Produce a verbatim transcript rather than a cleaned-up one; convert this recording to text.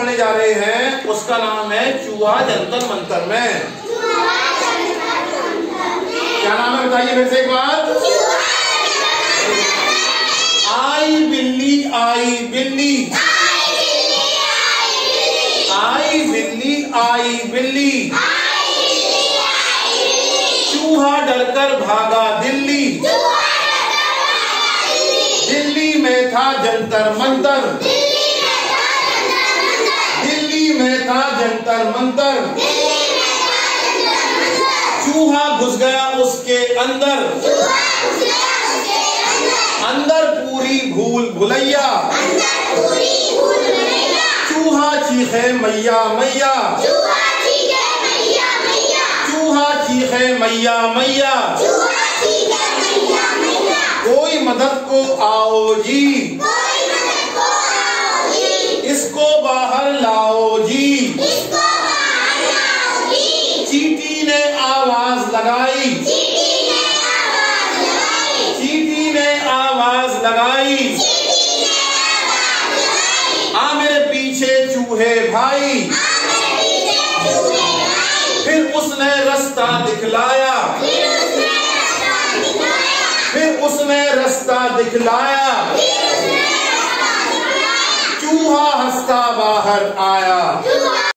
पढ़ने जा रहे हैं उसका नाम है चूहा जंतर मंतर में। क्या नाम है बताइए फिर से एक बार। आई बिल्ली आई बिल्ली आई बिल्ली आई बिल्ली चूहा डरकर भागा दिल्ली। दिल्ली में था जंतर मंतर दिल्ली में था जंतर मंतर चूहा घुस गया उसके अंदर अंदर पूरी भूल भुलैया चूहा चीखे मैया मैया चूहा चीखे मैया मैया कोई मदद को आओ जी इसको बाहर लाओ जी। चींटी ने आवाज लगाई चींटी ने आवाज लगाई आ मेरे पीछे चूहे भाई। फिर उसने रास्ता दिखलाया फिर उसने रास्ता दिखलाया चूहा हंसता बाहर आया।